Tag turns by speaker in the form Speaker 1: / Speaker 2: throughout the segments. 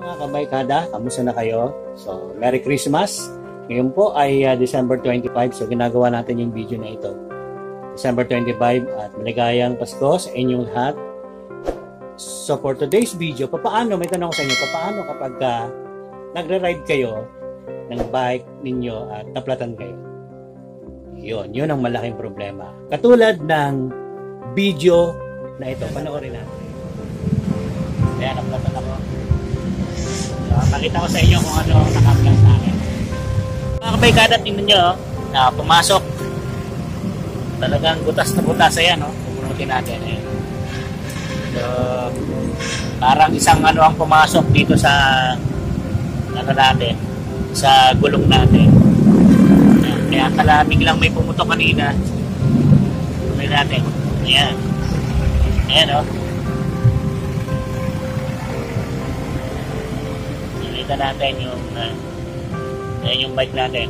Speaker 1: Mga kabaykada, kamusta na kayo? So, Merry Christmas! Ngayon po ay December 25, so ginagawa natin yung video na ito. December 25 at maligayang Pasko sa inyong lahat. So, for today's video, may tanong ko sa inyo, paano kapag nagre-ride kayo ng bike ninyo at naplatan kayo? Yun ang malaking problema. Katulad ng video na ito, panoorin natin. Kaya naplatan ako. Pakita ko sa inyo kung ano naka-plan sa akin. Mga kabaykada, tingnan nyo, pumasok. Talagang butas na butas. Ayan, pupunutin natin. Ayan. So, parang isang ang pumasok dito sa natin, sa gulong natin. Ayan. Kaya pala biglang may pumutok kanina. Punutin natin. Ayan. Ayan, Nakita natin yung bike natin.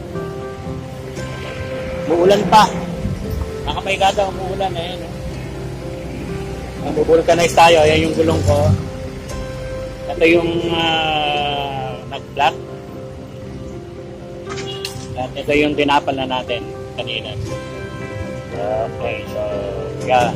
Speaker 1: Muulan pa. Nakapaigata, umuulan. Ayan. Mabubulkanize tayo. Ayan yung gulong ko. Ito yung nag-flat. At ito yung tinapal na natin kanina. Okay, so yeah.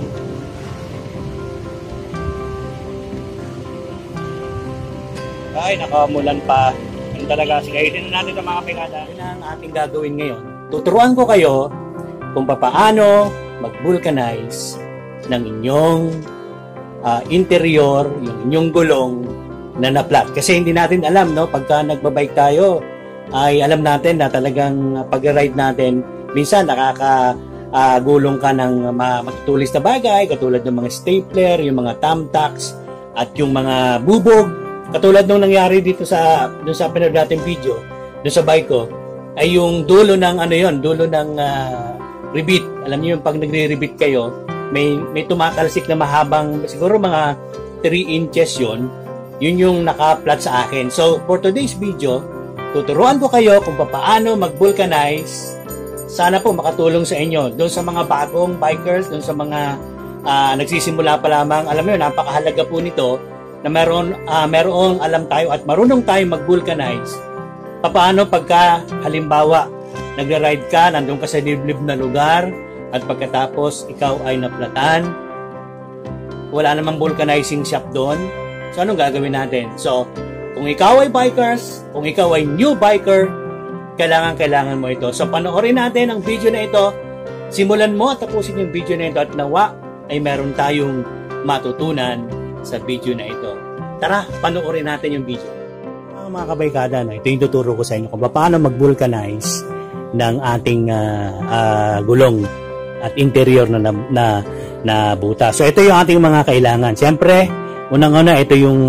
Speaker 1: Ay, nakamulan pa. Yun talaga. Sige, ayusin na natin ito mga pigada. Yun ang ating gagawin ngayon. Tuturuan ko kayo kung paano mag-vulcanize ng inyong interior, yung inyong gulong na na-flat. Kasi hindi natin alam, pagka nagbabike tayo, ay alam natin na talagang pag-ride natin, minsan nakakagulong ka ng matutulis na bagay, katulad ng mga stapler, yung mga thumbtacks, at yung mga bubog. Katulad nung nangyari dito doon sa pinanood natin video, doon sa bike ko, ay yung dulo ng dulo ng rebit. Alam niyo yung pag nagre-rebit kayo, may tumatalsik na mahabang, siguro mga 3 inches yun yung naka-flat sa akin. So, for today's video, tuturuan ko kayo kung paano mag-vulcanize. Sana po makatulong sa inyo. Doon sa mga bagong bikers, doon sa mga nagsisimula pa lamang, alam mo yun, napakahalaga po nito na merong alam tayo at marunong tayo mag-vulcanize. Paano pagka halimbawa nagre-ride ka, nandun ka sa liblib na lugar at pagkatapos ikaw ay naplatan, wala namang vulcanizing shop doon. So anong gagawin natin? So kung ikaw ay bikers, kung ikaw ay new biker, kailangan mo ito. So panoorin natin ang video na ito. Simulan mo at tapusin yung video na ito at nawa ay meron tayong matutunan sa video na ito. Tara, panoorin natin yung video. Mga kabaykada, ito yung tuturo ko sa inyo kung paano mag-vulcanize ng ating gulong at interior na butas. So ito yung ating mga kailangan. Siyempre, unang-una ito yung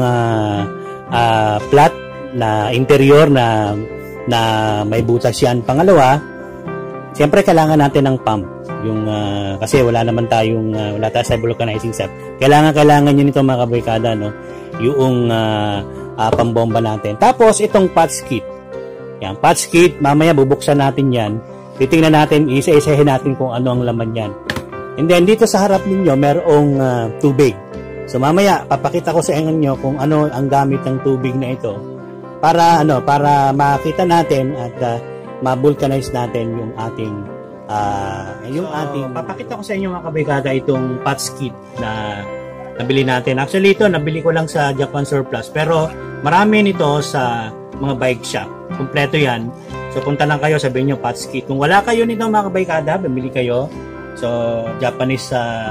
Speaker 1: flat na interior na may butas yan. Pangalawa, siyempre kailangan natin ng pump. Yung kasi wala tayo sa vulcanizing set. Kailangan nyo nito mga kabaykada, yung pambomba natin. Tapos itong patch kit. Yan, patch kit, mamaya bubuksan natin yan. Titingnan natin, isa-isahin natin kung ano ang laman yan. And then dito sa harap ninyo merong tubig. So mamaya papakita ko sa inyo kung ano ang gamit ng tubig na ito para makita natin at ma-vulcanize natin yung ating papakita ko sa inyo mga kabaykada itong patch kit na nabili natin. Actually ito nabili ko lang sa Japan Surplus pero marami nito sa mga bike shop. Kumpleto yan. So punta lang kayo, sabihin nyo patch kit. Kung wala kayo nito mga kabaykada, bumili kayo. So Japanese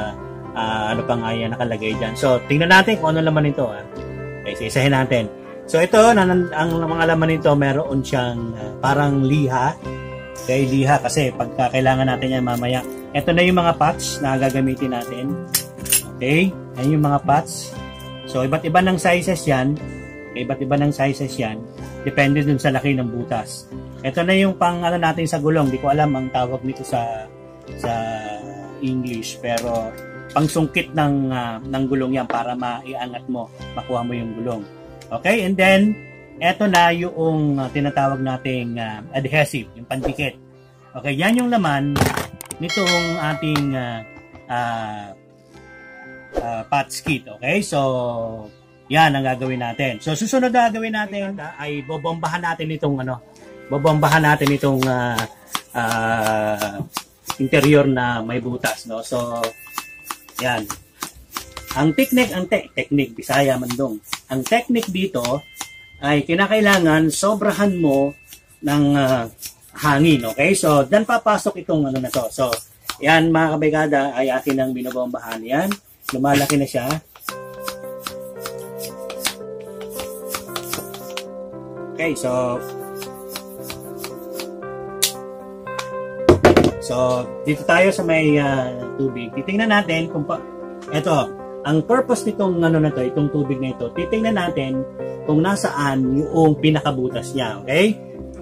Speaker 1: nakalagay dyan. So tingnan natin kung ano laman nito. Okay, isahin natin. So ito, ang mga laman nito meron siyang parang liha. Okay, liha kasi pagka kailangan natin yan mamaya. Ito na yung mga patch na gagamitin natin. Okay, yan yung mga patch. So iba't iba ng sizes yan. Depende dun sa laki ng butas. Ito na yung pang natin sa gulong. Di ko alam ang tawag nito sa English, pero pang sungkit ng gulong yan para maiangat mo, makuha mo yung gulong. Okay, and then eto na yung tinatawag nating adhesive, yung pandikit. Okay, yan yung laman nitong ating patch kit. Okay, so Yan ang gagawin natin. So susunod na gagawin natin ay bobombahan natin itong interior na may butas, no? So yan. Ang technique Bisaya mandong. Ang technique dito ay kinakailangan sobrahan mo ng hangin, okay? So dan papasok itong na to. So yan mga kabaygada ay atin ang binobombahan. Yan, lumalaki na siya. Okay, so dito tayo sa may tubig. Titingnan natin kung ang purpose nitong itong tubig na ito. Titingnan natin kung nasaan yung pinakabutas niya, okay?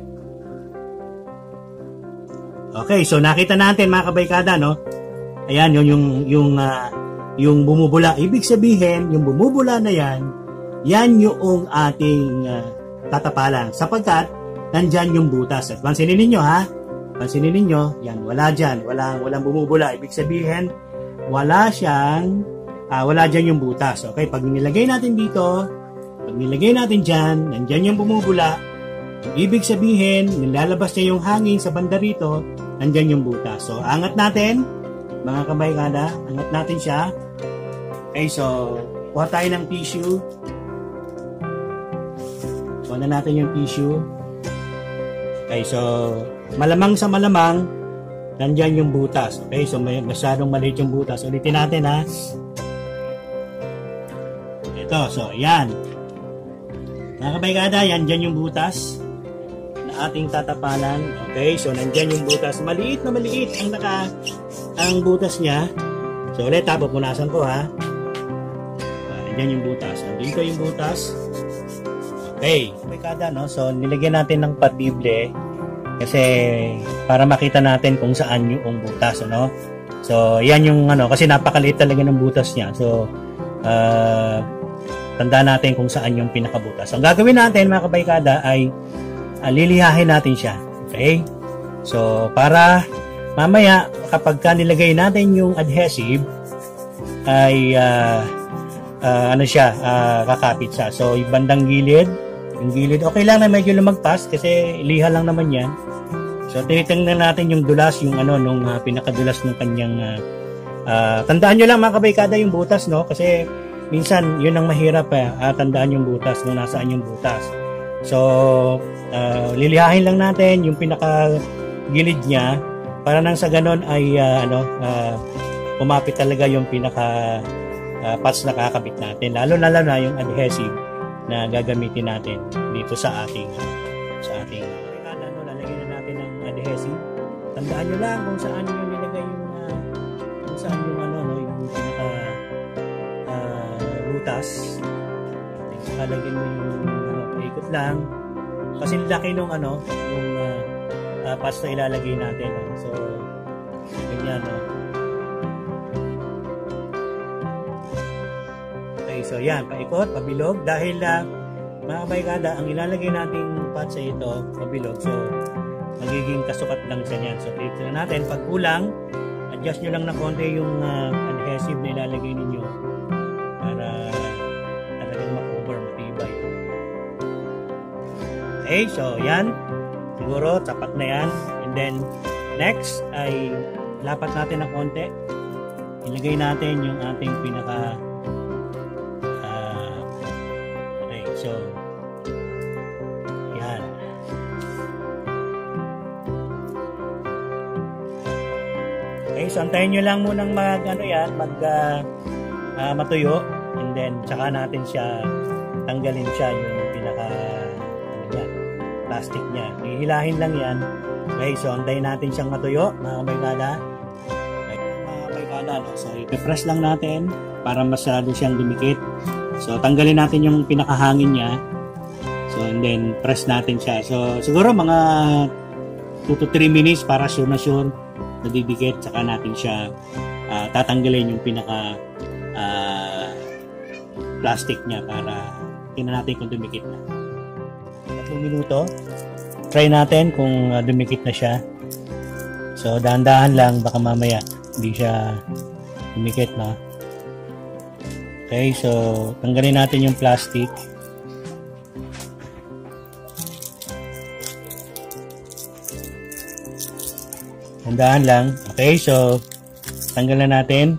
Speaker 1: Okay, so nakita natin mga kabaykada, no? Ayan, yung bumubula. Ibig sabihin, yung bumubula na yan yung ating tatapalan sapagkat nandyan yung butas. At pansinin ninyo ha, yan, wala dyan, walang bumubula. Ibig sabihin, wala dyan yung butas. Okay, pag nilagay natin dito, pag nilagay natin dyan, nandyan yung bumubula. Ibig sabihin, nilalabas niya yung hangin sa banda rito, nandyan yung butas. So, angat natin, mga kabaykada, angat natin siya. Okay, so, kuha tayo ng tissue. Kuha na natin yung tissue. Okay, so, malamang sa malamang, nandyan yung butas. Okay, so, masyadong maliit yung butas. Ulitin natin, ha. Ito, so, yan. Mga kabaykada, yan dyan yung butas na ating tatapalan. Okay, so, nandyan yung butas. Maliit na maliit ang butas niya. So, ulit, pupunasan ko, ha. Nandyan yung butas. Dito yung butas. Okay, kabaykada, no? So, nilagyan natin ng patible kasi para makita natin kung saan yung butas, ano? So, yan yung kasi napakaliit talaga ng butas niya. So, tandaan natin kung saan yung pinakabutas. Ang gagawin natin, mga kabaykada, ay lilihahin natin siya. Okay? So, para mamaya, kapag nilagay natin yung adhesive, ay kakapit siya. So, yung bandang gilid, okay lang na medyo lumagpas kasi liha lang naman yan. So, tinitingnan natin yung dulas, yung nung pinakadulas ng kanyang tandaan nyo lang mga kabaykada yung butas, no? Kasi minsan yun ang mahirap tandaan yung butas kung nasaan yung butas. So, lilihahin lang natin yung pinakagilid niya para nang sa ganon ay kumapit talaga yung pinaka parts na kakabit natin. Lalo na yung adhesive na gagamitin natin dito sa ating lalagyan na natin ng adhesive. Tandaan nyo lang kung saan yung nilagay yung yung pinaka butas. Saka lagyan mo yung paikot lang kasi laki nung yung parts na ilalagay natin. So ganyan, no? So yan, paikot, pabilog dahil mga kabaykada, ang ilalagay nating patsa ito, pabilog. So magiging kasukat lang siya niyan. So tignan natin, pag kulang, adjust nyo lang na konti yung adhesive na ilalagay ninyo para talagang ma-cover, matibay. Okay, so yan, siguro tapat na yan. And then next ay lapat natin ng konti. Ilagay natin yung ating pinaka so, yan. Okay, so antayin nyo lang munang matuyo and then tsaka natin siya tanggalin siya yung pinaka plastic niya. Hihilahin lang yan. Okay, so antayin natin siyang matuyo, mga kabaykada. Mga kabaykada, no? So i-press lang natin para masyado siyang dumikit. So, tanggalin natin yung pinakahangin niya. So, and then, press natin siya. So, siguro mga 2 to 3 minutes para sure na sure nadidikit. Saka natin siya tatanggalin yung pinaka plastic niya para tingnan natin kung dumikit na. 3 minuto. Try natin kung dumikit na siya. So, dahan-dahan lang. Baka mamaya hindi siya dumikit na. Okay, so tanggalin natin yung plastic. Tandaan lang. Okay, so tanggal na natin.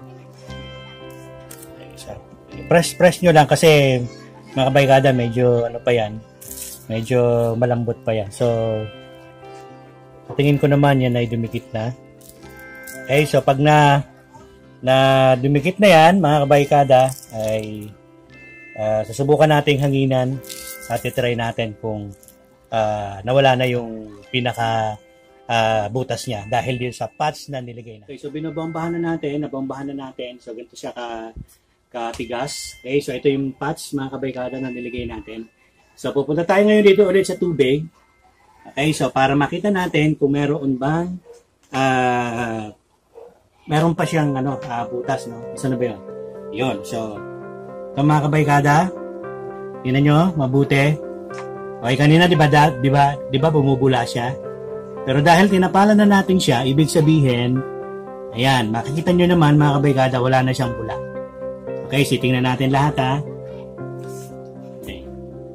Speaker 1: Press nyo lang kasi mga kabaykada, medyo ano pa yan, medyo malambot pa yan. So tingin ko naman yan ay dumikit na. Okay, so pag na dumikit na yan mga kabaykada, ay susubukan nating hanginan at itry natin kung nawala na yung pinaka butas niya dahil din sa patch na niligay na. Okay, so nabombahan na natin. So ganito siya katigas. Okay, so ito yung patch mga kabaykada na niligay natin. So pupunta tayo ngayon dito ulit sa tubig. Okay, so para makita natin kung meron bang meron pa siyang butas, no? Isa na ba yun? Yun. So ito mga kabaykada, tingnan nyo mabuti. Okay, kanina di ba bumubula siya? Pero dahil tinapalan na natin siya, ibig sabihin, ayan, makikita nyo naman mga kabaykada, wala na siyang bula. Okay, so tingnan natin lahat ha. Okay.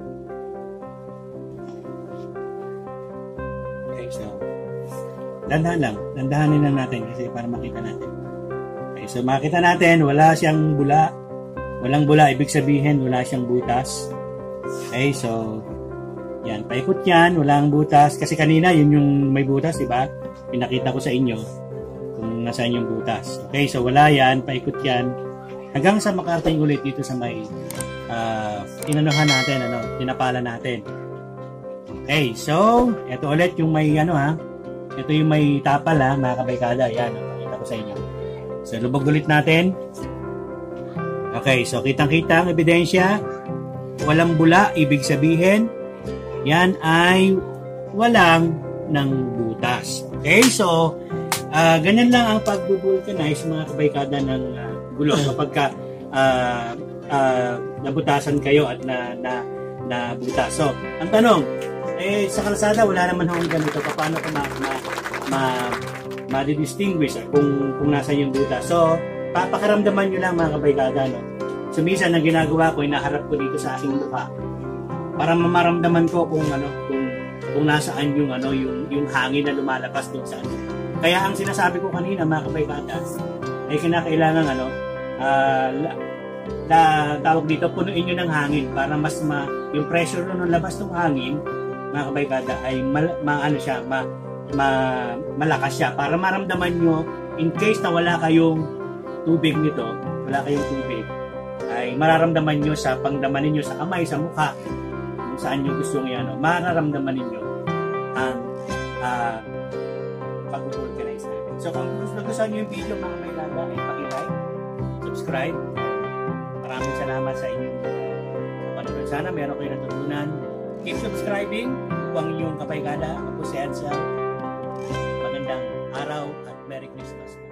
Speaker 1: Okay, so dandahanin lang natin kasi para makita natin. Okay, so makita natin, wala siyang bula. Walang bula, ibig sabihin, wala siyang butas. Okay, so yan, paikot yan, walang butas. Kasi kanina, yun yung may butas, diba? Pinakita ko sa inyo kung nasaan yung butas. Okay, so wala yan, paikot yan. Hanggang sa makarating ulit dito sa may inanuhan natin, tinapala natin. Okay, so ito ulit yung may ito yung may tapal mga kabaykada. Yan, pakita ko sa inyo. So lubog ulit natin. Okay, so kitang-kita ang ebidensya. Walang bula, ibig sabihin yan ay walang ng butas. Okay, so ganyan lang ang pag-vulcanize mga kabaykada ng gulo kapag nabutasan kayo at nabutas. So, ang tanong, sa kalsada wala naman hong ganito. Paano ko ma-distinguish kung nasa yung butas? So, papakaramdaman nyo lang mga kabaykada. No? So, minsan ang ginagawa ko, inaharap ko dito sa aking mukha para mamaramdaman ko kung nasaan yung hangin na lumalabas doon sa Kaya ang sinasabi ko kanina mga kabaykada, ay kinakailangan tawag dito, punuin nyo ng hangin para mas yung pressure ng labas ng hangin mga kabaykada ay malakas siya para maramdaman nyo in case na wala kayong tubig nito, ay mararamdaman nyo sa pangdaman ninyo sa kamay, sa mukha, kung saan nyo gusto nyo mararamdaman ninyo ang pag-vulcanize natin. So kung gusto nyo yung video mga kabaykada, ay paki-like, subscribe. Maraming salamat sa inyong panonood. Sana meron kayo natutunan. Keep subscribing. Kung ang inyong kabaykada, ako po si Edsel. Magandang araw at Merry Christmas.